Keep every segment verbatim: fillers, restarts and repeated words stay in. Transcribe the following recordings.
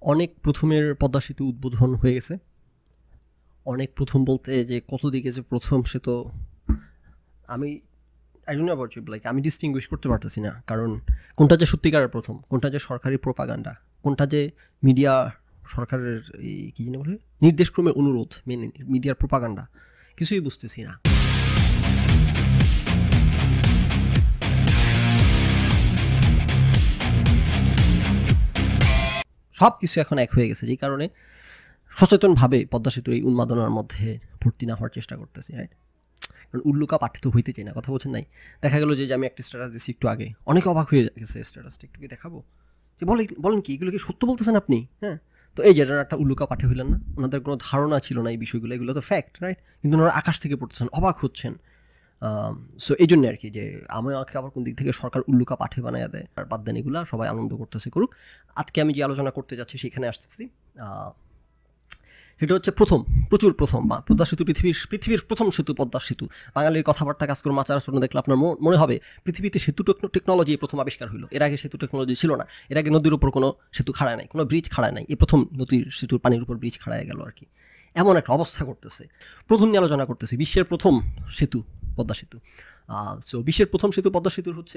অনেক প্রথমের পদ্মা সেতু উদ্বোধন হয়ে গেছে। অনেক প্রথম বলতে যে কত দিকে যে প্রথম সে তো আমি I don't know about you, like আমি ডিস্টিংগুইশ করতে পারতেছি না, কারণ কোনটা যে সত্যিকারের প্রথম, কোনটা যে সরকারি প্রোপাগান্ডা, কোনটা যে মিডিয়া সরকারের এই কী জানি বলে নির্দেশক্রমে অনুরোধ, মেনে মিডিয়ার প্রোপাগান্ডা, কিছুই বুঝতেছি না। সব কিছু এখন এক হয়ে গেছে, যেই কারণে সচেতনভাবে পদ্মা সেতুর এই উন্মাদনার মধ্যে ভর্তি না হওয়ার চেষ্টা করতেছি, রাইট? কারণ উল্লুকা পাঠিত হইতে চাই না, কথা বলছেন নাই। দেখা গেল যে আমি একটা স্ট্যাটাস দিচ্ছি একটু আগে, অনেকে অবাক হয়ে গেছে স্ট্যাটাসটা, একটু কি দেখাবো যে বলে বলেন কি এগুলো কি সত্য বলতেছেন আপনি? হ্যাঁ, তো এই যে একটা উল্লুকা পাঠে হইলেন না, ওনাদের কোনো ধারণা ছিল না এই বিষয়গুলো, এগুলো তো ফ্যাক্ট, রাইট? কিন্তু ওনারা আকাশ থেকে পড়তেছেন, অবাক হচ্ছেন। সো এই জন্যে আর কি, যে আমাকে আবার কোন দিক থেকে সরকার উল্লুকা পাঠে বানায় দেয়, আর বাদ দেন এগুলো, সবাই আনন্দ করতেছে করুক। আজকে আমি যে আলোচনা করতে যাচ্ছি সেখানে আসতেছি, সেটা হচ্ছে প্রথম, প্রচুর প্রথম বা পদ্মা সেতু পৃথিবীর পৃথিবীর প্রথম সেতু পদ্মা সেতু। বাঙালির কথাবার্তা কাজ করে আচার আচরণ দেখলে আপনার মনে হবে পৃথিবীতে সেতু টেকনোলজি প্রথম আবিষ্কার হলো। এর আগে সেতু টেকনোলজি ছিল না, এর আগে নদীর উপর কোনো সেতু খাড়ায় নাই, কোনো ব্রিজ খাড়ায় নাই, এই প্রথম নদীর সেতুর পানির উপর ব্রিজ খাড়ায় গেল আর কি। এমন একটা অবস্থা করতেছে। প্রথম নিয়ে আলোচনা করতেছি বিশ্বের প্রথম সেতু পদ্মা সেতু। সো বিশ্বের প্রথম সেতু পদ্মা সেতুর হচ্ছে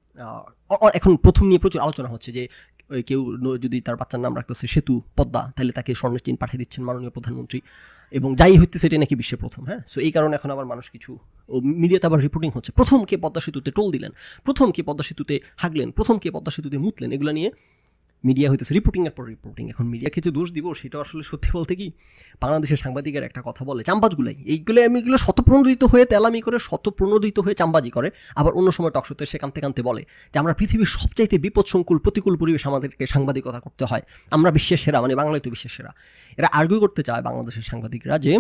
এখন প্রথম নিয়ে প্রচুর আলোচনা হচ্ছে, যে কেউ যদি তার বাচ্চার নাম রাখতেছে সেতু পদ্মা, তাহলে তাকে স্বর্ণের চিহ্ন পাঠিয়ে দিচ্ছেন মাননীয় প্রধানমন্ত্রী, এবং যাই হচ্ছে সেটাই নাকি বিশ্বের প্রথম। হ্যাঁ, সো এই কারণে এখন আবার মানুষ কিছু মিডিয়াতে আবার রিপোর্টিং হচ্ছে, প্রথম কে পদ্মা সেতুতে টোল দিলেন, প্রথম কে পদ্মা সেতুতে হাগলেন, প্রথম কে পদ্মা সেতুতে মুতলেন, এগুলো নিয়ে মিডিয়া হইতেছে রিপোর্টিংয়ের পর রিপোর্টিং। এখন মিডিয়াকে যে দোষ দিব সেটা আসলে সত্যি বলতে কি, বাংলাদেশের সাংবাদিকের একটা কথা বলে, চাম্বাজগুলাই এইগুলো এগুলো শতপ্রণোদিত হয়ে তেলামি করে, শতপ্রণোদিত হয়ে চাম্বাজি করে, আবার অন্য সময় টকশোতে সে কানতে কানতে বলে যে আমরা পৃথিবীর সবচাইতে বিপদসংকুল প্রতিকূল পরিবেশ আমাদেরকে সাংবাদিকতা করতে হয়, আমরা বিশ্বের সেরা, মানে বাংলায় তো বিশ্বের সেরা। এরা আর্গুই করতে চায় বাংলাদেশের সাংবাদিকরা যে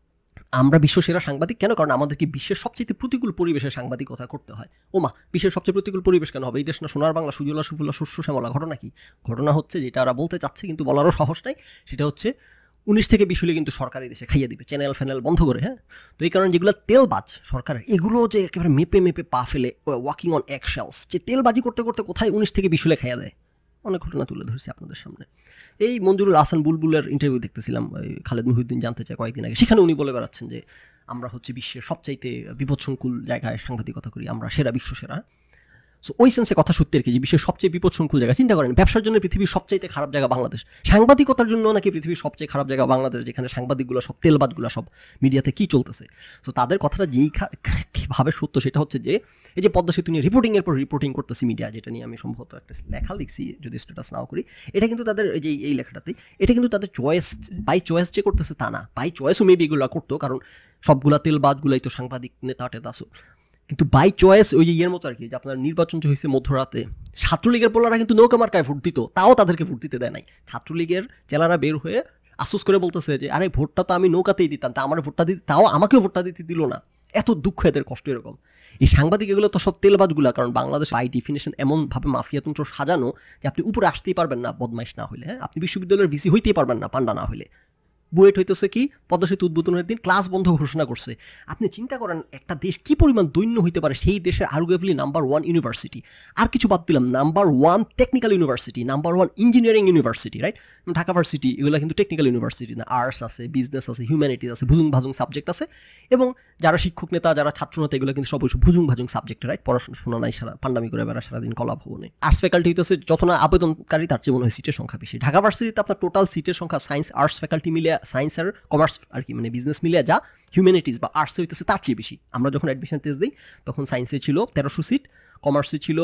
আমরা বিশ্বসেরা সাংবাদিক কেন, কারণ আমাদেরকে বিশ্বের সবচেয়ে প্রতিকূল পরিবেশে সাংবাদিকতা করতে হয়। ওমা, বিশ্বের সবচেয়ে প্রতিকূল পরিবেশ কেন হবে? এই দেশ না সোনার বাংলা, সুজলা সুফলা শস্য শ্যামলা। ঘটনা কি? ঘটনা হচ্ছে যেটা ওরা বলতে চাচ্ছে কিন্তু বলারও সাহস নাই, সেটা হচ্ছে উনিশ থেকে বিশ হলে কিন্তু সরকারি দেশে খাইয়ে দিবে, চ্যানেল ফ্যানেল বন্ধ করে। হ্যাঁ, তো এই কারণে যেগুলো তেলবাজ সরকারের, এগুলো যে একেবারে মেপে মেপে পা ফেলে ওয়াকিং অন এক শেলস, যে তেলবাজি করতে করতে কোথায় উনিশ থেকে বিশ হলে খাইয়া দেয়, অনেক ঘটনা তুলে ধরেছি আপনাদের সামনে। এই মঞ্জুরুল হাসান বুলবুলের ইন্টারভিউ দেখতেছিলাম, খালেদ মহিউদ্দিন জানতে চায় কয়েকদিন আগে, সেখানে উনি বলে বেড়াচ্ছেন যে আমরা হচ্ছে বিশ্বের সবচাইতে বিপদসংকুল জায়গায় সাংবাদিকতা করি, আমরা সেরা, বিশ্ব সেরা। সো ওই সেন্সে কথা সত্যি আর কি, যে বিশ্বের সবচেয়ে বিপদসংকুল জায়গা। চিন্তা করেন, ব্যবসার জন্য পৃথিবীর সবচাইতে খারাপ জায়গা বাংলাদেশ, সাংবাদিকতার জন্য নাকি পৃথিবীর সবচেয়ে খারাপ জায়গা বাংলাদেশ, যেখানে সাংবাদিকগুলো সব তেলবাজগুলো সব মিডিয়াতে কী চলতেছে। সো তাদের কথাটা যেই ভাবে সত্য সেটা হচ্ছে যে এই যে পদ্মা সেতু নিয়ে রিপোর্টিংয়ের পর রিপোর্টিং করতেছি মিডিয়া, যেটা নিয়ে আমি সম্ভবত একটা লেখা লিখছি, যদি স্ট্যাটাস নাও করি, এটা কিন্তু তাদের এই যে এই লেখাটাতেই, এটা কিন্তু তাদের চয়েস, বাই চয়েস যে করতেছে তা না, বাই চয়েসও মেবি এগুলো করতো, কারণ সবগুলা তেলবাজগুলাই তো সাংবাদিক নেতা টেতা। আসো কিন্তু বাই চয়েস ওই যে ইয়ের মতো আর কি, যে আপনার নির্বাচন যে হয়েছে মধ্যরাতে, ছাত্রলীগের পোলারা কিন্তু নৌকা মার্কায় ভোট দিত, তাও তাদেরকে ভোট দিতে দেয় নাই। ছাত্রলীগের জেলারা বের হয়ে আফসোস করে বলতেছে যে আরে ভোটটা তো আমি নৌকাতেই দিতাম, তা আমার ভোটটা দিতে, তাও আমাকেও ভোটটা দিতে দিল না। এত দুঃখ, এদের কষ্ট এরকম। এই সাংবাদিক এগুলো তো সব তেলবাজগুলা, কারণ বাংলাদেশ বাই ডিফিনেশন এমনভাবে মাফিয়াতন্ত্র সাজানো যে আপনি উপরে আসতেই পারবেন না বদমাইশ না হলে। হ্যাঁ, আপনি বিশ্ববিদ্যালয়ের ভিসি হইতেই পারবেন না পান্ডা না হলে। বুয়েট হইতেছে কি, পদ্মা সেতু উদ্বোধনের দিন ক্লাস বন্ধ ঘোষণা করছে। আপনি চিন্তা করেন একটা দেশ কী পরিমাণ দৈন্য হইতে পারে, সেই দেশের আর্গুয়েবলি নাম্বার ওয়ান ইউনিভার্সিটি, আর কিছু বাদ দিলাম, number one technical university, number one engineering university, right? Dhaka varsity এগুলো কিন্তু টেকনিক্যাল ইউনিভার্সিটি না, আর্টস আছে, বিজনেস আছে, হিউম্যানিটিস আছে, ভুজুং ভাজুং সাবজেক্ট আছে, এবং যারা শিক্ষক নেতা, যারা ছাত্র নেতা, এগুলো কিন্তু সব ভুজুং ভাজুং সাবজেক্ট, রাইট? পড়াশোনা নাই, সারা পান্ডামি করে বেড়া সারাদিন কলা ভবনে। আর্টস ফ্যাকাল্টি হইতেছে যত না আবেদনকারী, তার চেয়ে মনে হয় সিটের সংখ্যা বেশি। ঢাকা ভার্সিটিতে আপনার টোটাল সিটের সংখ্যা সায়েন্স আর্টস ফ্যাকাল্টি মিলে, সায়েন্স আর কমার্স আর কি, মানে বিজনেস মিলে যা হিউম্যানিটিস বা আর্টসে হইতেছে তার চেয়ে বেশি। আমরা যখন অ্যাডমিশন টেস্ট দিই তখন সায়েন্সে ছিল তেরোশো সিট, কমার্সে ছিল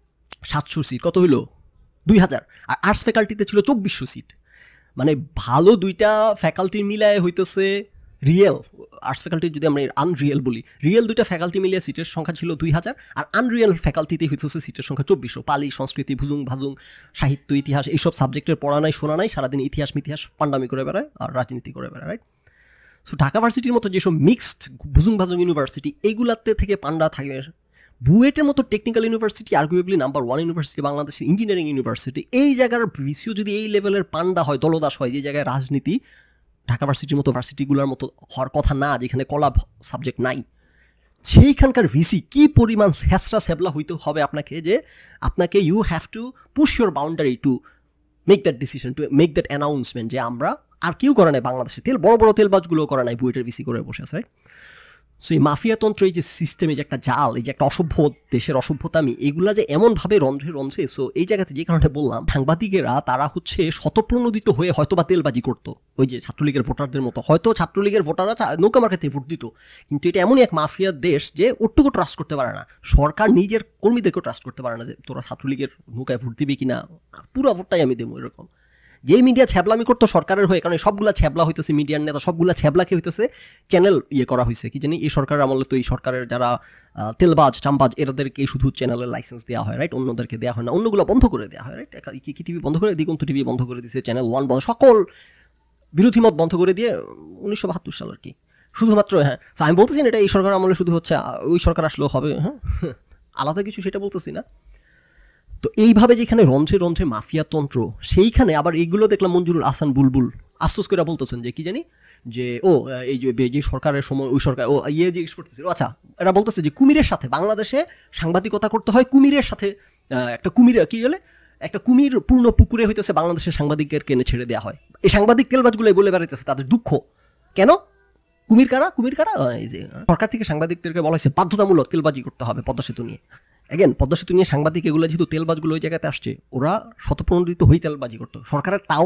সাতশো সিট, কত হইলো দুই হাজার, আর আর্টস ফ্যাকাল্টিতে ছিল চব্বিশশো সিট। মানে ভালো দুইটা ফ্যাকাল্টি মিলায় হইতেছে রিয়েল আর্টস ফ্যাকাল্টি, যদি আমরা আনরিয়েল বলি, রিয়েল দুইটা ফ্যাকাল্টি মিলিয়ে সিটের সংখ্যা ছিল দুই হাজার, আর আনরিয়েল ফ্যাকাল্টিতে হইতেছে সিটের সংখ্যা চব্বিশশো। পালি, সংস্কৃতি, ভুজুং ভাজুং, সাহিত্য, ইতিহাস, এইসব সাবজেক্টের পড়া নাই, শোনা নাই, সারাদিন ইতিহাস মিতিহাস পান্ডামি করে বেড়ায় আর রাজনীতি করে বেড়ায়, রাইট? সো ঢাকা ভার্সিটির মতো যেসব মিক্সড ভুজুং ভাজুং ইউনিভার্সিটি, এইগুলাতে থেকে পান্ডা থাকে। বুয়েটের মতো technical university, arguably number one university বাংলাদেশের, ইঞ্জিনিয়ারিং ইউনিভার্সিটি, এই জায়গার ভিসিও যদি এই লেভেলের পান্ডা হয়, দলদাস হয়, যে জায়গায় রাজনীতি ঢাকা ভার্সিটির মতো ভার্সিটিগুলোর মতো হওয়ার কথা না, যেখানে কলা সাবজেক্ট নাই, সেইখানকার ভিসি কী পরিমাণ স্যাঁচড়া স্যাবলা হইতে হবে আপনাকে, যে আপনাকে you have to push your boundary to make that decision, to make that announcement যে আমরা আর কেউ করে নাই বাংলাদেশে, তেল বড় বড় তেলবাজগুলো করে নাই, বুয়েটের বিসি করে বসে আছে। সো এই মাফিয়াতন্ত্র, এই যে সিস্টেম, এই যে একটা জাল, এই যে একটা অসভ্য দেশের অসভ্যতামি, এগুলা যে এমনভাবে রন্ধ্রে রন্ধ্রে। সো এই জায়গাতে যে কারণে বললাম, সাংবাদিকেরা তারা হচ্ছে স্বতঃপ্রণোদিত হয়ে হয়তো বা তেলবাজি করতো, ওই যে ছাত্রলীগের ভোটারদের মতো। হয়তো ছাত্রলীগের ভোটাররা নৌকা মার্কাতে ভোট দিত, কিন্তু এটা এমনই এক মাফিয়ার দেশ যে ওটুকু ট্রাস্ট করতে পারে না। সরকার নিজের কর্মীদেরকেও ট্রাস্ট করতে পারে না যে তোরা ছাত্রলীগের নৌকায় ভোট দিবি কিনা, পুরো ভোটটাই আমি দেবো এরকম। যেই মিডিয়া ছ্যাবলামি করতো সরকারের হয়ে, কারণ সবগুলা ছ্যাবলা হইতেছে মিডিয়ার নেতা, সবগুলা ছ্যাবলাকে হইতেছে চ্যানেল ইয়ে করা হয়েছে। কি জানি এই সরকারের আমলে তো এই সরকারের যারা তেলবাজ চামবাজ এরাদেরকে শুধু চ্যানেলের লাইসেন্স দেওয়া হয়, রাইট, অন্যদেরকে দেওয়া হয় না, অন্যগুলো বন্ধ করে দেওয়া হয়, রাইট। কি টিভি বন্ধ করে, দিগন্ত টিভি বন্ধ করে দিয়েছে, চ্যানেল ওয়ান বন্ধ, সকল বিরোধী মত বন্ধ করে দিয়ে উনিশশো বাহাত্তর সাল আর কি, শুধুমাত্র। হ্যাঁ, আমি বলতেছি না এটা এই সরকার আমলে শুধু হচ্ছে, ওই সরকার আসলেও হবে, হ্যাঁ, আলাদা কিছু সেটা বলতেছি না। তো এইভাবে যেখানে রন্ধ্রে রন্ধ্রে মাফিয়াতন্ত্র, সেইখানে আবার এইগুলো দেখলাম মঞ্জুরুল আহসান বুলবুল আফসোস করে বলতেছেন যে কি জানি যে ও এই যে যে সরকারের সময় ওই সরকার ও ইয়ে জিজ্ঞেস করতেছিল, আচ্ছা এরা বলতেছে যে কুমিরের সাথে বাংলাদেশে সাংবাদিকতা করতে হয়, কুমিরের সাথে একটা কুমির কি বলে একটা কুমির পূর্ণ পুকুরে হইতেছে বাংলাদেশের সাংবাদিকের কেনে ছেড়ে দেওয়া হয়। এই সাংবাদিক তেলবাজগুলো বলে বেড়াইতেছে তাদের দুঃখ, কেন কুমির কারা কুমির কারা এই যে সরকার থেকে সাংবাদিকদেরকে বলা হয়েছে বাধ্যতামূলক তেলবাজি করতে হবে পদ্মা সেতু নিয়ে। এগেন পদ্মা সেতু নিয়ে সাংবাদিক এগুলো যেহেতু তেলবাজগুলো ওই জায়গাতে আসছে, ওরা স্বতঃপ্রণোদিত হয়ে তেলবাজি করতো, সরকারের তাও।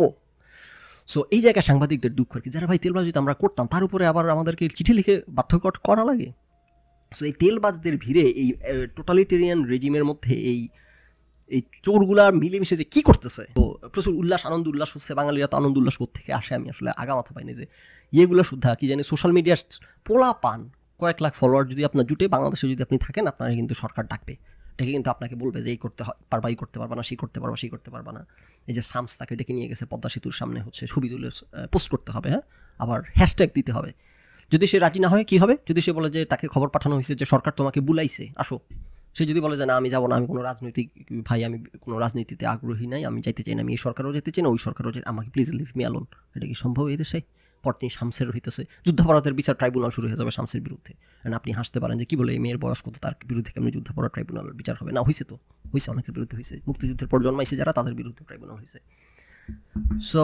সো এই জায়গায় সাংবাদিকদের দুঃখ আর কি, যারা ভাই তেলবাজি তো আমরা করতাম, তার উপরে আবার আমাদেরকে চিঠি লিখে বাধ্য করা লাগে। সো এই তেলবাজদের ভিড়ে এই টোটালিটেরিয়ান রেজিমের মধ্যে এই এই চোরগুলার মিলেমিশে যে কী করতেছে, তো প্রচুর উল্লাস আনন্দ উল্লাস হচ্ছে। বাঙালিরা তো আনন্দ উল্লাস থেকে আসে, আমি আসলে আগা মাথা পাইনি যে ইয়েগুলো শুদ্ধা কি জানি সোশ্যাল মিডিয়ার পোলা পান কয়েক লাখ ফলোয়ার যদি আপনার জুটে বাংলাদেশে যদি আপনি থাকেন, আপনারা কিন্তু সরকার ডাকবে, ডেকে কিন্তু আপনাকে বলবে যে এই করতে পারবা, এই করতে পারবা না, সেই করতে পারবা, সেই করতে পারবা না। এই যে শামস তাকে ডেকে নিয়ে গেছে পদ্মা সেতুর সামনে, হচ্ছে ছবি তুলে পোস্ট করতে হবে, হ্যাঁ, আবার হ্যাশট্যাগ দিতে হবে। যদি সে রাজি না হয় কী হবে, যদি সে বলে যে তাকে খবর পাঠানো হয়েছে যে সরকার তোমাকে বুলাইছে আসো, সে যদি বলে যে না আমি যাবো না, আমি কোনো রাজনৈতিক ভাই, আমি কোনো রাজনীতিতে আগ্রহী নাই, আমি যাইতে চাই না, আমি এই সরকারও যেতে চাই না, ওই সরকারও যেতে, আমাকে প্লিজ লিভ মি অ্যালোন, এটা কি সম্ভব এই দেশে? পরদিন শামসের হইতেছে যুদ্ধাপরাধের বিচার ট্রাইব্যুনাল শুরু হয়ে যাবে শামসের বিরুদ্ধে। আপনি হাসতে পারেন যে কি বলে এই মেয়ের বয়স কত, তার বিরুদ্ধে কেমনি যুদ্ধাপরাধ ট্রাইব্যুনাল বিচার হবে? না, হয়েছে তো হয়েছে, অনেকের বিরুদ্ধে হয়েছে, মুক্তিযুদ্ধের পর জন্মাইছে যারা, তাদের বিরুদ্ধে ট্রাইব্যুনাল হয়েছে। সো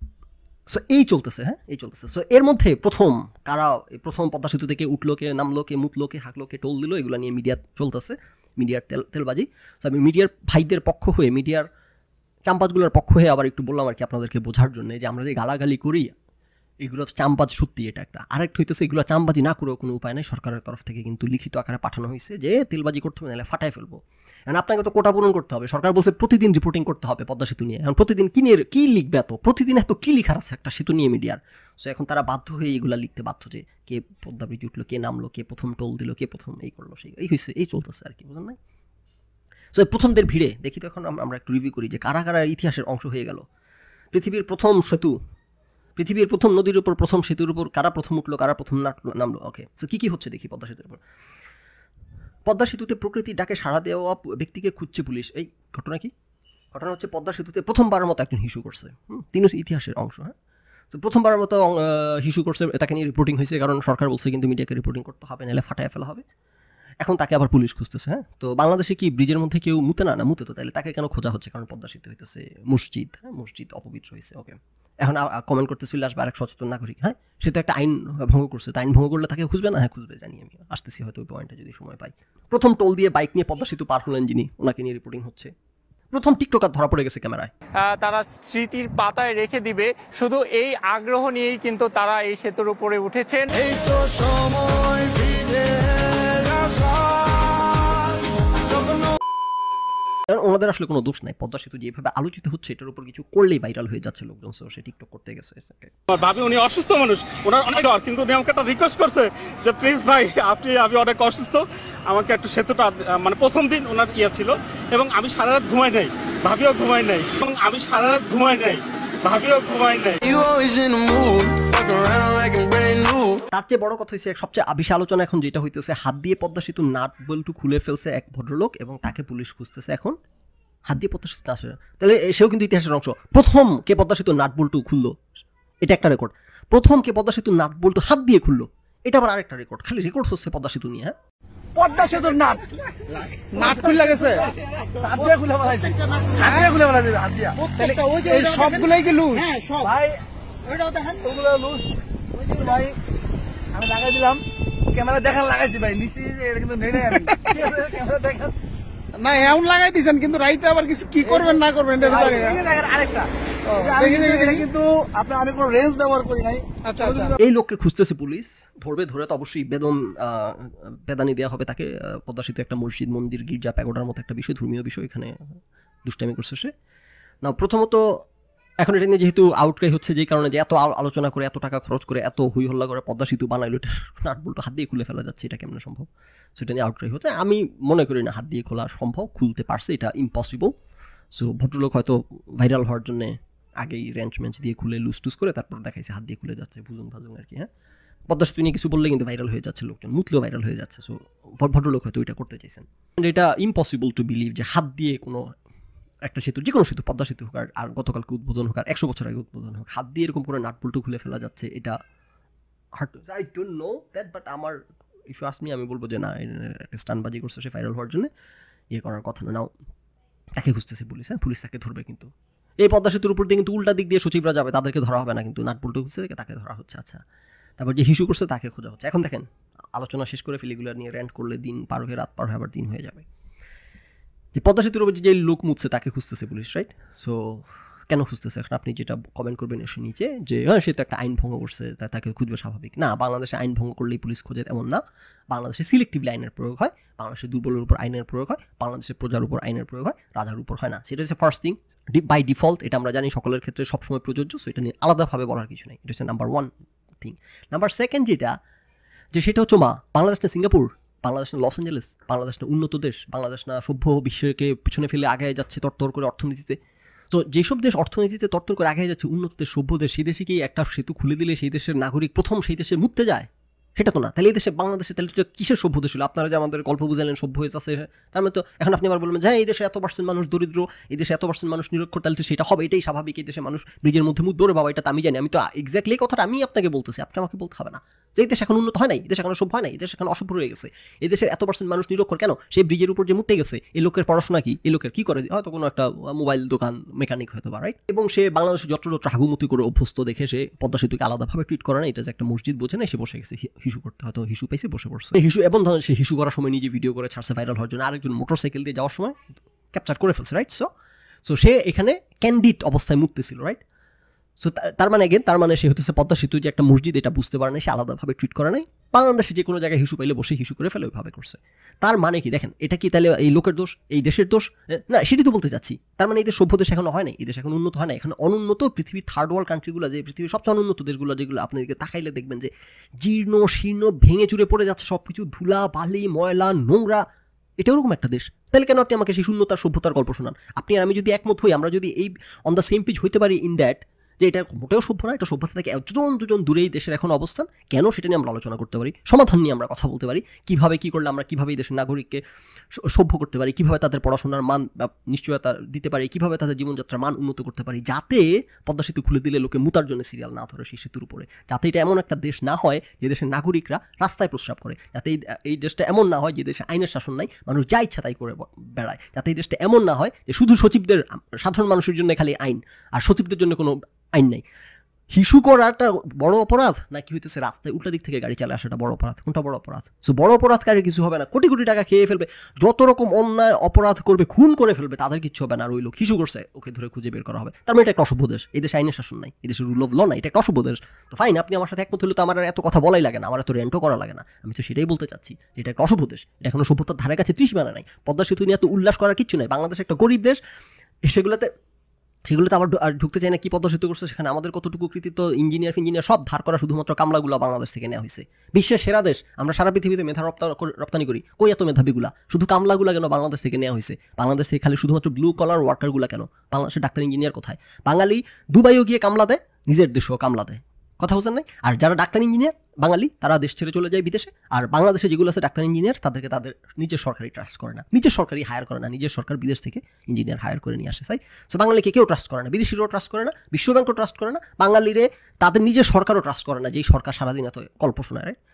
সো এই চলতেছে, হ্যাঁ এই চলতেছে। সো এর মধ্যে প্রথম কারা প্রথম পদ্মা সেতু থেকে উঠলো, কে নামলো, কে মুতলো, কে হাঁকলো, কে টোল দিল, এগুলো নিয়ে মিডিয়া চলতেছে, মিডিয়ার তেল তেলবাজি। সো আমি মিডিয়ার ভাইদের পক্ষ হয়ে, মিডিয়ার চাম্পাজগুলোর পক্ষ হয়ে আবার একটু বললাম আর কি আপনাদেরকে বোঝার জন্য, যে আমরা যে গালাগালি করি এগুলো তো চামবাজ, সত্যি এটা একটা। আরেকটা হইতেছে এগুলো চামবাজি না করেও কোনো উপায় নেই, সরকারের তরফ থেকে কিন্তু লিখিত আকারে পাঠানো হয়েছে যে তেলবাজি করতে হবে, নাহলে ফাটাই ফেলবো। এখন আপনাকে তো কোটা পূরণ করতে হবে, সরকার বলছে প্রতিদিন রিপোর্টিং করতে হবে পদ্মা সেতু নিয়ে। এখন প্রতিদিন কি নিয়ে কী লিখবে, এত প্রতিদিন এত কী লিখার আছে একটা সেতু নিয়ে মিডিয়ার? সো এখন তারা বাধ্য হয়ে এইগুলো লিখতে বাধ্য, যে কে পদ্মা ব্রিজ উঠলো, কে নামলো, কে প্রথম টোল দিল, কে প্রথম এই করলো, সেই এই হয়েছে, এই চলতেছে আর কি, বুঝলেন নাই? সো প্রথমদের ভিড়ে দেখি তো এখন আমরা একটু রিভিউ করি যে কারা কারা ইতিহাসের অংশ হয়ে গেল। পৃথিবীর প্রথম সেতু, পৃথিবীর প্রথম নদীর উপর প্রথম সেতুর উপর কারা প্রথম উঠলো, কারা প্রথম নামলো। ওকে, সো কী কী হচ্ছে দেখি পদ্মা সেতুর উপর। পদ্মা সেতুতে প্রকৃতির ডাকে সাড়া দেওয়া ব্যক্তিকে খুঁজছে পুলিশ। এই ঘটনা কি? ঘটনা হচ্ছে পদ্মা সেতুতে প্রথমবারের মতো একজন হিসু করছে, হুম তিনি ইতিহাসের অংশ। হ্যাঁ, তো প্রথমবারের মতো হিসু করছে, তাকে নিয়ে রিপোর্টিং হয়েছে, কারণ সরকার বলছে কিন্তু মিডিয়াকে রিপোর্টিং করতে হবে, নাহলে ফাটায় ফেলা হবে। এখন তাকে আবার পুলিশ খুঁজতেছে। হ্যাঁ, তো বাংলাদেশে কি ব্রিজের মধ্যে কেউ মুতে না? না মুতে তো, তাহলে তাকে কেন খোঁজা হচ্ছে? কারণ পদ্মা সেতু হইতেছে মসজিদ, হ্যাঁ মসজিদ অপবিত্র হয়েছে। ওকে, এখন কমেন্ট করতে চলে আসবে আরেক সচেতন নাগরিক, হ্যাঁ সে তো একটা আইন ভঙ্গ করছে, তা আইন ভঙ্গ করলে তাকে খুঁজবে না? হ্যাঁ খুঁজবে, জানি আমি, আসতেছি হয়তো ওই পয়েন্টে যদি সময় পাই। প্রথম টোল দিয়ে বাইক নিয়ে পদ্মা সেতু পার হলেন যিনি, ওনাকে নিয়ে রিপোর্টিং হচ্ছে। প্রথম টিকটকার ধরা পড়ে গেছে ক্যামেরায়, তারা স্মৃতির পাতায় রেখে দিবে, শুধু এই আগ্রহ নিয়েই কিন্তু তারা এই সেতুর উপরে উঠেছেন। এই তো সময় ফিরে আসা, ওনাদের আসলে কোনো দোষ নাই, পদ্মা সেতু যেভাবে আলোচিত হচ্ছে এটার উপর কিছু করলেই ভাইরাল হয়ে যাচ্ছে লোকজন, সো সে টিকটক করতে গেছে। ভাবি উনি অসুস্থ মানুষ, ওনার অনেক ডর, কিন্তু উনি আমাকে একটা রিকোয়েস্ট করছে যে প্লিজ ভাই আপনি, আমি অনেক অসুস্থ, আমাকে একটু সেতুটা, মানে প্রথম দিন ওনার ইয়ে ছিল, এবং আমি সারা রাত ঘুমাই নাই, ভাবিও ঘুমাই নাই, এবং আমি সারা রাত ঘুমাই নাই, ভাবিও ঘুমাই নাই। তার চেয়ে বড় কথা হয়েছে, সবচেয়ে বেশি আলোচনা এখন যেটা হইতেছে, হাত দিয়ে পদ্মা সেতু নাট বল্টু খুলে ফেলছে এক ভদ্রলোক, এবং তাকে পুলিশ খুঁজতেছে এখন। হাত দিয়ে পদ্মা সেতু আসে, তাহলে সেও কিন্তু ইতিহাসের অংশ। প্রথম কে পদ্মা সেতু নাট বল্টু খুললো, এটা একটা রেকর্ড। প্রথম কে পদ্মা সেতু নাট বল্টু হাত দিয়ে খুললো, এটা আবার আরেকটা রেকর্ড। খালি রেকর্ড হচ্ছে পদ্মা সেতু নিয়ে। হ্যাঁ, পদ্মা সেতুর নাট নাট খুলে গেছে, হাত দিয়ে খুলে ফেলাইছে, হাত দিয়ে খুলে ফেলাইছে, হাত দিয়া। এই সবগুলাই কি লুজ? ভাই ওগুলো লুজ ভাই, আমি লাগাই দিলাম, ক্যামেরা দেখান লাগাইছি ভাই, নিচে এটা কিন্তু নেই নাই আমি, ক্যামেরা দেখান না এমন লাগাই দিয়েছেন, কিন্তু রাইতে আবার কিছু কি করবেন না করবেন এটা ভাই, দেখেন। এই যে দেখেন আরেকটা, দেখি, দেখি, দেখি। কিন্তু আপনার আমি কোনো রেঞ্জ ব্যবহার করি নাই। আচ্ছা আচ্ছা, এই লোককে খুঁজতেছে পুলিশ, ধরবে, ধরে তো অবশ্যই বেদম আহ, বেদানি দেওয়া হবে তাকে। আহ, পদ্মা সেতু একটা মসজিদ, মন্দির, গির্জা, প্যাগোডার মতো একটা বিষয়, ধর্মীয় বিষয়, এখানে দুষ্টামি করছে সে। না প্রথমত এখন এটা নিয়ে যেহেতু আউটক্রাই হচ্ছে, যেই কারণে যে এত আল- আলোচনা করে, এত টাকা খরচ করে, এত হুই হল্লা করে পদ্মা সেতু বানাইলো, এটা নাট বল্টু হাত দিয়ে খুলে ফেলা যাচ্ছে, এটা কেমন সম্ভব? সেটা নিয়ে আউটক্রাই হচ্ছে। আমি মনে করি না হাত দিয়ে খোলা সম্ভব, খুলতে পারছে, এটা ইম্পসিবল। সো ভদ্রলোক হয়তো ভাইরাল হওয়ার জন্য আগেই রেঞ্চ মেঞ্চ দিয়ে খুলে লুজ টুজ করে তারপর দেখাইছে হাত দিয়ে খুলে যাচ্ছে, বুঝুন ভাজুন আর কি। হ্যাঁ, পদ্মা সেতু নিয়ে কিছু বললে কিন্তু ভাইরাল হয়ে যাচ্ছে, লোকজন মুতলেও ভাইরাল হয়ে যাচ্ছে। সো ভদ্রলোক হয়তো এটা করতে চাইছেন। এটা ইম্পসিবল টু বিলিভ যে হাত দিয়ে কোনো একটা সেতু, যে কোনো সেতু, পদ্মা সেতু হোক আর গতকালকে উদ্বোধন হোক আর একশো বছর আগে উদ্বোধন হোক, হাত দিয়ে এরকম করে নাটপুল্টু খুলে ফেলা যাচ্ছে, এটা hard. I don't know that, but আমার ইফ ইউ আস্ক মি, আমি বলবো যে না, একটা স্টানবাজি করছে সে ভাইরাল হওয়ার জন্য, ইয়ে করার কথা না। নাও তাকে খুঁজতেছে পুলিশ, হ্যাঁ পুলিশ তাকে ধরবে, কিন্তু এই পদ্মা সেতুর উপর দিয়ে কিন্তু উল্টা দিক দিয়ে সচিবরা যাবে, তাদেরকে ধরা হবে না, কিন্তু নাটপুল্টু খুঁজছে তাকে ধরা হচ্ছে। আচ্ছা, তারপর যে হিসু করছে তাকে খোঁজা হচ্ছে। এখন দেখেন, আলোচনা শেষ করে ফেলিগুলো নিয়ে র্যান্ট করলে দিন পার হয়ে, রাত পার হয়ে, আবার দিন হয়ে যাবে। যে পদ্মা সেতুর উপর যে লোক মুছছে তাকে খুঁজতেছে পুলিশ, রাইট? সো কেন খুঁজতেছে? এখন আপনি যেটা কমেন্ট করবেন এসে নিচে যে হ্যাঁ সে তো একটা আইন ভঙ্গ করছে, তাকে খুঁজবে, স্বাভাবিক না। বাংলাদেশে আইন ভঙ্গ করলেই পুলিশ খোঁজে এমন না। বাংলাদেশে সিলেক্টিভলি আইনের প্রয়োগ হয়, বাংলাদেশে দুর্বলের উপর আইনের প্রয়োগ হয়, বাংলাদেশের প্রজার উপর আইনের প্রয়োগ হয়, রাজার উপর হয় না। সেটা হচ্ছে ফার্স্ট থিং, বাই ডিফল্ট, এটা আমরা জানি সকলের ক্ষেত্রে সবসময় প্রযোজ্য। সো এটা নিয়ে আলাদাভাবে বলার কিছু নেই, এটা হচ্ছে number one thing. Number second যেটা, যে সেটা হচ্ছে মা, বাংলাদেশ না সিঙ্গাপুর, বাংলাদেশ না লস অ্যাঞ্জেলেস, বাংলাদেশ না উন্নত দেশ, বাংলাদেশ না সভ্য বিশ্বকে পিছনে ফেলে আগে যাচ্ছে তরতর করে অর্থনীতিতে। তো যেসব দেশ অর্থনীতিতে তরতর করে আগে যাচ্ছে, উন্নত দেশ, সভ্য দেশ, সেই দেশে কি একটা সেতু খুলে দিলে সেই দেশের নাগরিক প্রথম সেই দেশে মুততে যায়? সেটা তো না। তাহলে এই দেশে, বাংলাদেশে তাহলে তো কিসের সভ্য দেশ হলো? আপনারা যে আমাদের গল্প বুঝালেন সভ্য হয়ে আছে, তার মানে তো এখন আপনি আবার বলবেন যে এই দেশে এত পার্সেন্ট মানুষ দরিদ্র, এই দেশে এত পার্সেন্ট মানুষ নিরক্ষর, তাহলে তো সেটা হবে, এটাই স্বাভাবিক। এই দেশে মানুষ ব্রিজের মধ্যে মুখ দৌড়ে, বাবা এটা তো আমি জানি, আমি তো এক্স্যাক্টলি এই কথাটা আমি আপনাকে বলতেছি, আপনি আমাকে বলতে হবে না যে এই দেশ এখন উন্নত হয় নাই, এই দেশ এখন সভ্য হয় নাই, এই দেশ এখন অসভ্য হয়ে গেছে, এই দেশের এত পার্সেন্ট মানুষ নিরক্ষর কেন? সেই ব্রিজের উপর যে মুততে গেছে, এই লোকের পড়াশোনা কি, এই লোকের কি করে, হয়তো কোনো একটা মোবাইল দোকান মেকানিক হয়তো বা, রাইট? এবং সে বাংলাদেশে যত্র যত্র হাগুমতি করে অভ্যস্ত দেখে সে পদ্মা সেতুকে আলাদাভাবে ট্রিট করে না, এটা যে একটা মসজিদ বোঝে না, সে বসে গেছে হিসু করতে, হয়তো হিসু পাইছে, বসে পড়ছে হিসু। এবং ধরেন সে হিসু করার সময় নিজে ভিডিও করে ছাড়ছে ভাইরাল হওয়ার জন্য, আরেকজন মোটরসাইকেল দিয়ে যাওয়ার সময় ক্যাপচার করে ফেলছে, রাইট? সো সো সে এখানে ক্যান্ডিড অবস্থায় মুততেছিল, রাইট? সো তার মানে এগেন, তার মানে সে হতেছে পদ্মা সেতু যে একটা মসজিদ, এটা বুঝতে পারে না, সে আলাদাভাবে ট্রিট করে নাই। বাংলাদেশে যে কোনো জায়গায় হিসু পাইলে বসে হিসু করে ফেলে, ওইভাবে করছে। তার মানে কি দেখেন, এটা কি তাহলে এই লোকের দোষ, এই দেশের দোষ? না, সেটি তো বলতে চাচ্ছি। তার মানে এই দেশ সভ্য দেশ এখনো হয় না, এই দেশ এখন উন্নত হয় না, এখন অনুন্নত পৃথিবীর থার্ড ওয়ার্ল্ড কান্ট্রিগুলো, যে পৃথিবীর সবচেয়ে অনুন্নত দেশগুলো, যেগুলো আপনাদেরকে তাকাইলে দেখবেন যে জীর্ণ শীর্ণ, ভেঙে চুরে পড়ে যাচ্ছে সব কিছু, ধুলা বালি ময়লা নোংরা, এটা ওরকম একটা দেশ। তাহলে কেন আপনি আমাকে সেই শূন্যতার সভ্যতার গল্প শোনান? আপনি আর আমি যদি একমত হই, আমরা যদি এই অন দ্য সেম পেজ হইতে পারি ইন দ্যাট যে এটা মোটেও সভ্য না, এটা সভ্যতা থেকে একজন দুজন দূরেই দেশের এখন অবস্থান, কেন সেটা নিয়ে আমরা আলোচনা করতে পারি, সমাধান নিয়ে আমরা কথা বলতে পারি, কীভাবে কী করলে আমরা কীভাবে এই দেশের নাগরিককে সভ্য করতে পারি, কীভাবে তাদের পড়াশোনার মান নিশ্চয়তা দিতে পারি, কীভাবে তাদের জীবনযাত্রার মান উন্নত করতে পারি, যাতে পদ্মা সেতু খুলে দিলে লোকে মুতার জন্য সিরিয়াল না ধরে সেই সেতুর উপরে, যাতে এটা এমন একটা দেশ না হয় যে দেশের নাগরিকরা রাস্তায় প্রস্রাব করে, যাতে এই দেশটা এমন না হয় যে দেশে আইনের শাসন নাই, মানুষ যা ইচ্ছা তাই করে বেড়ায়, যাতে এই দেশটা এমন না হয় যে শুধু সচিবদের, সাধারণ মানুষের জন্য খালি আইন আর সচিবদের জন্য কোনো আইন নাই। হিসু করাটা বড় অপরাধ নাকি হইতেছে রাস্তায় উল্টা দিক থেকে গাড়ি চালে আসাটা বড় অপরাধ? কোনটা বড় অপরাধ? সো বড় অপরাধকারী কিছু হবে না, কোটি কোটি টাকা খেয়ে ফেলবে, যত রকম অন্যায় অপরাধ করবে, খুন করে ফেলবে, তাদের কিছু হবে না। আর ওই লোক হিসু করছে, ওকে ধরে খুঁজে বের করা হবে। তার মানে এটা একটা অসভ্য দেশ, এই দেশে আইনের শাসন নাই, এই দেশের রুল অফ ল নাই, এটা একটা অসভ্য দেশ। তো ফাইন, আপনি আমার সাথে একমত হলে তো আমার এত কথা বলাই লাগে না, আমার এত রেন্টও করা লাগে না। আমি তো সেটাই বলতে চাচ্ছি যে এটা একটা অসভ্য দেশ, এটা এখনো সভ্যতার ধারে কাছে ত্রিশ মানা নাই। পদ্মা সেতু নিয়ে এত উল্লাস করার কিছু নাই। বাংলাদেশ একটা গরিব দেশ, সেগুলোতে সেগুলোতে আবার আর ঢুকতে চাই না। কি পদ্মা সেতু করছে, সেখানে আমাদের কতটুকু কৃতিত্ব, ইঞ্জিনিয়ার ফিঞ্জিনিয়ার সব ধার করা শুধুমাত্র কামলাগুলো বাংলাদেশ থেকে নেওয়া হয়েছে। বিশ্বের সেরা দেশ, আমরা সারা পৃথিবীতে মেধা রপ্তানি করি, কই এত মেধাবীগুলা? শুধু কামলাগুলা কেন বাংলাদেশ থেকে নেওয়া হয়েছে? বাংলাদেশ থেকে খালি শুধুমাত্র ব্লু কলার ওয়ার্কারগুলা কেন? বাংলাদেশের ডাক্তার ইঞ্জিনিয়ার কোথায়? বাঙালি দুবাইও গিয়ে কামলা দেয়, নিজের দেশেও কামলা দেয়, কথা বলছেন নাই? আর যারা ডাক্তার ইঞ্জিনিয়ার বাঙালি, তারা দেশ ছেড়ে চলে যায় বিদেশে। আর বাংলাদেশে যেগুলো আছে ডাক্তার ইঞ্জিনিয়ার, তাদেরকে তাদের নিজের সরকারি ট্রাস্ট করে না, নিজের সরকারি হায়ার করে না, নিজের সরকার বিদেশ থেকে ইঞ্জিনিয়ার হায়ার করে নিয়ে আসে। তাই সো বাঙালিকে কেউ ট্রাস্ট করে না, বিদেশিরাও ট্রাস্ট করে না, বিশ্বব্যাংকও ট্রাস্ট করে না, বাঙালিরে তাদের নিজের সরকারও ট্রাস্ট করে না, যেই সরকার সারাদিন এত গল্প শোনায়।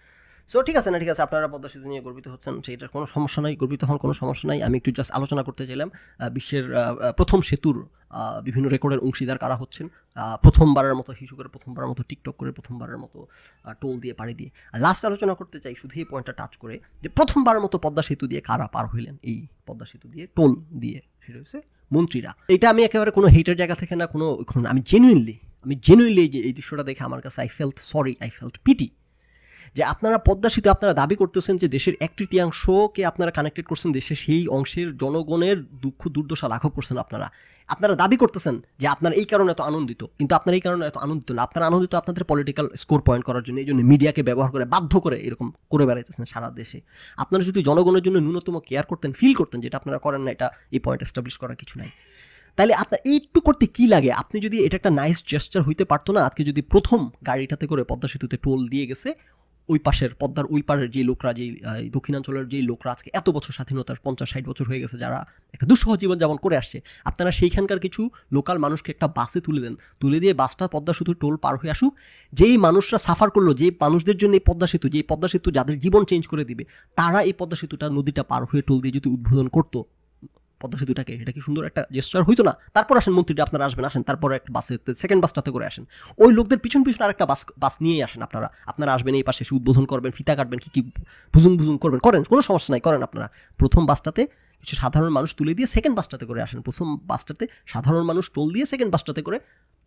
সো ঠিক আছে না, ঠিক আছে, আপনারা পদ্মা সেতু নিয়ে গর্বিত হচ্ছেন, সেটার কোনো সমস্যা নাই, গর্বিত হন, কোনো সমস্যা নাই। আমি একটু জাস্ট আলোচনা করতে চাইলাম বিশ্বের প্রথম সেতুর বিভিন্ন রেকর্ডের অংশীদার কারা হচ্ছেন, প্রথমবারের মতো হিসু করে, প্রথমবারের মতো টিকটক করে, প্রথমবারের মতো টোল দিয়ে পাড়ি দিয়ে। আর লাস্ট আলোচনা করতে চাই শুধু এই পয়েন্টটা টাচ করে, যে প্রথমবারের মতো পদ্মা সেতু দিয়ে কারা পার হইলেন, এই পদ্মা সেতু দিয়ে টোল দিয়ে, সেটা হচ্ছে মন্ত্রীরা। এটা আমি একেবারে কোনো হেটের জায়গা থেকে না, কোনো আমি জেনুইনলি আমি জেনুইনলি যে এই দৃশ্যটা দেখে আমার কাছে I felt sorry, I felt pity, যে আপনারা পদ্মা সেতু আপনারা দাবি করতেছেন যে দেশের এক তৃতীয়াংশকে আপনারা কানেক্টেড করছেন, দেশের সেই অংশের জনগণের দুঃখ দুর্দশা লাঘব করছেন আপনারা। আপনারা দাবি করতেছেন যে আপনারা এই কারণে এত আনন্দিত, কিন্তু আপনারা এই কারণে এত আনন্দিত না, আপনারা আনন্দিত আপনাদের পলিটিক্যাল স্কোর পয়েন্ট করার জন্য, এই জন্য মিডিয়াকে ব্যবহার করে বাধ্য করে এরকম করে বেড়াইতেছেন সারা দেশে। আপনারা যদি জনগণের জন্য ন্যূনতম কেয়ার করতেন, ফিল করতেন, যেটা আপনারা করেন না, এটা এই পয়েন্ট এস্টাবলিশ করার কিছু নাই। তাহলে আপনার এইটু করতে কী লাগে? আপনি যদি এটা একটা নাইস জেস্টার হইতে পারতো না, আজকে যদি প্রথম গাড়িটাতে করে পদ্মা সেতুতে টোল দিয়ে গেছে ওই পাশের পদ্মার ওই পারের যে লোকরা, যেই দক্ষিণাঞ্চলের যেই লোকরা আজকে এত বছর স্বাধীনতার পঞ্চাশ ষাট বছর হয়ে গেছে, যারা একটা দুঃসহ জীবনযাপন করে আসছে, আপনারা সেইখানকার কিছু লোকাল মানুষকে একটা বাসে তুলে দেন, তুলে দিয়ে বাসটা পদ্মা সেতু টোল পার হয়ে আসুক। যেই মানুষরা সাফার করলো, যে মানুষদের জন্য এই পদ্মা সেতু, যে পদ্মা সেতু যাদের জীবন চেঞ্জ করে দিবে, তারা এই পদ্মা সেতুটা নদীটা পার হয়ে টোল দিয়ে যদি উদ্বোধন করতো পদ্মা সেতুটাকে, এটা কি সুন্দর একটা জেস্টার হইতো না? তারপর আসেন মন্ত্রীরা, আপনারা আসবেন, আসেন, তারপরে একটা বাসে সেকেন্ড বাসটাতে করে আসেন, ওই লোকদের পিছন পিছন আর একটা বাস বাস নিয়েই আসেন আপনারা। আপনারা আসবেন এই পাশে, এসে উদ্বোধন করবেন, ফিতা কাটবেন, কি কি ভুজুং ভুজুং করবেন, করেন, কোনো সমস্যা নাই, করেন। আপনারা প্রথম বাসটাতে কিছু সাধারণ মানুষ তুলে দিয়ে সেকেন্ড বাসটাতে করে আসেন, প্রথম বাসটাতে সাধারণ মানুষ টোল দিয়ে সেকেন্ড বাসটাতে করে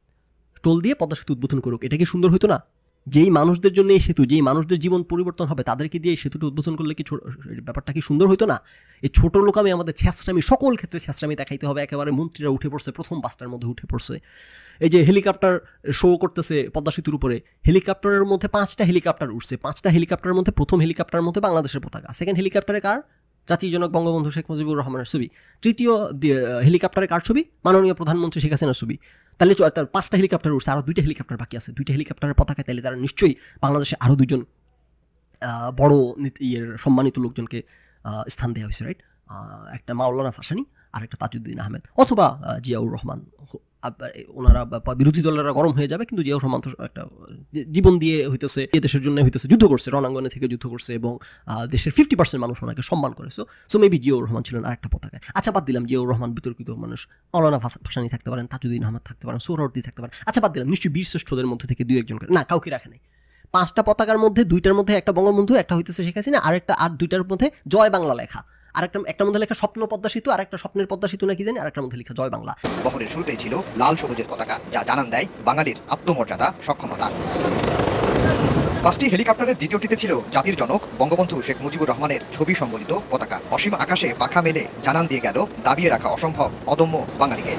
টোল দিয়ে পদ্মা সেতু উদ্বোধন করুক। এটা কি সুন্দর হইতো না? যেই মানুষদের জন্য এই সেতু, যেই মানুষদের জীবন পরিবর্তন হবে, তাদেরকে দিয়ে এই সেতুটা উদ্বোধন করলে কি ব্যাপারটা কি সুন্দর হইতো না? এই ছোটো লোক আমি আমাদের ছ্যাঁচড়ামি, সকল ক্ষেত্রে ছ্যাঁচড়ামি দেখাইতে হবে। একেবারে মন্ত্রীরা উঠে পড়ছে, প্রথম বাসটার মধ্যে উঠে পড়ছে, এই যে হেলিকপ্টার শো করতেছে পদ্মা সেতুর উপরে, হেলিকপ্টারের মধ্যে পাঁচটা হেলিকপ্টার উঠছে, পাঁচটা হেলিকপ্টারের মধ্যে প্রথম হেলিকপ্টারের মধ্যে বাংলাদেশের পতাকা, সেকেন্ড হেলিকপ্টারে কার? জাতির জনক বঙ্গবন্ধু শেখ মুজিবুর রহমানের ছবি, তৃতীয় হেলিকপ্টারে কার ছবি? মাননীয় প্রধানমন্ত্রী শেখ হাসিনার ছবি। তাহলে তার পাঁচটা হেলিকপ্টার উঠছে, আরও দুইটা হেলিকপ্টার বাকি আছে, দুইটা হেলিকপ্টারের পতাকায় তাহলে তারা নিশ্চয়ই বাংলাদেশে আরও দুজন বড় ইয়ের সম্মানিত লোকজনকে স্থান দেওয়া হয়েছে, রাইট? একটা মাওলানা ভাসানী আর একটা তাজউদ্দিন আহমেদ, অথবা জিয়াউর রহমান। ওনারা বিরোধী দলেরা গরম হয়ে যাবে, কিন্তু জিয়াউর রহমান তো একটা জীবন দিয়ে হইতেছে, এ দেশের জন্য হইতেছে, যুদ্ধ করছে, রণাঙ্গনে থেকে যুদ্ধ করছে, এবং দেশের ফিফটি পার্সেন্ট মানুষ ওনাকে সম্মান করে। So so maybe Ziaur Rahman ছিলেন আর একটা পতাকায়। আচ্ছা বাদ দিলাম জিয়াউর রহমান বিতর্কিত মানুষ, মাওলানা ভাসানী থাকতে পারেন, তাজউদ্দিন আহমেদ থাকতে পারেন, সোহরাওয়ার্দী থাকতে পারেন, আচ্ছা বাদ দিলাম, নিশ্চয়ই বীর শ্রেষ্ঠদের মধ্যে থেকে দুই একজন করে, না কাউকে রাখে নাই। পাঁচটা পতাকার মধ্যে দুইটার মধ্যে একটা বঙ্গবন্ধু, একটা হইতেছে শেখ হাসিনা, আর একটা আর দুইটার মধ্যে জয় বাংলা লেখা, আর একটা একটার মধ্যে লেখা স্বপ্ন পদ্মা সেতু, আর একটা স্বপ্নের পদ্মা সেতু নাকি জানি, আর একটার মধ্যে লেখা জয় বাংলা। বহরের শুরুতেই ছিল লাল সবুজের পতাকা, যা জানান দেয় বাঙালির আত্মমর্যাদা, সক্ষমতা। পাঁচটি হেলিকপ্টারের দ্বিতীয়টিতে ছিল জাতির জনক বঙ্গবন্ধু শেখ মুজিবুর রহমানের ছবি সংবলিত পতাকা। অসীম আকাশে পাখা মেলে জানান দিয়ে গেল দাবিয়ে রাখা অসম্ভব অদম্য বাঙালিকে।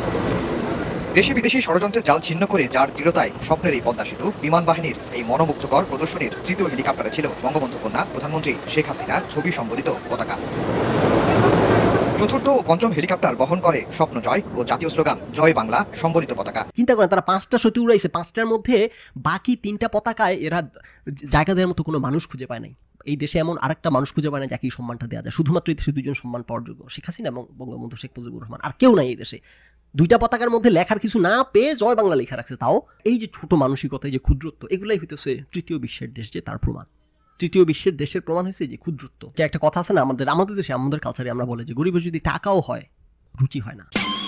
দেশি বিদেশি ষড়যন্ত্রের জাল ছিন্ন করে যার দৃঢ়তায় স্বপ্নের এই পদ্মা সেতু, বিমান বাহিনীর এই মনোমুগ্ধকর প্রদর্শনীর তৃতীয় হেলিকপ্টারে ছিল বঙ্গবন্ধু কন্যা প্রধানমন্ত্রী শেখ হাসিনার ছবি সংবলিত পতাকা। চতুর্থ ও পঞ্চম হেলিকপ্টার বহন করে স্বপ্ন জয় ও জাতীয় স্লোগান জয় বাংলা সংবলিত পতাকা। চিন্তা করেন, তারা পাঁচটা সেতু উড়াইছে, পাঁচটার মধ্যে বাকি তিনটা পতাকায় এরা জায়গা দেওয়ার মতো কোনো মানুষ খুঁজে পায় নাই। এই দেশে এমন আরেকটা মানুষ খুঁজে পায় না যাকে এই সম্মানটা দেওয়া যায়। শুধুমাত্র এই দেশে দুজন সম্মান পাওয়ার যোগ্য, শেখ হাসিনা এবং বঙ্গবন্ধু শেখ মুজিবুর রহমান, আর কেউ নাই এই দেশে। দুইটা পতাকার মধ্যে লেখার কিছু না পেয়ে জয় বাংলা লেখা রাখছে। তাও এই যে ছোট মানসিকতা, এই যে ক্ষুদ্রত্ব, এগুলাই হইতেছে তৃতীয় বিশ্বের দেশ যে তার প্রমাণ। তৃতীয় বিশ্বের দেশের প্রমাণ হয়েছে যে ক্ষুদ্রত্ব। যে একটা কথা আছে না, আমাদের আমাদের দেশে, আমাদের কালচারে আমরা বলে যে গরিবের যদি টাকাও হয় রুচি হয় না।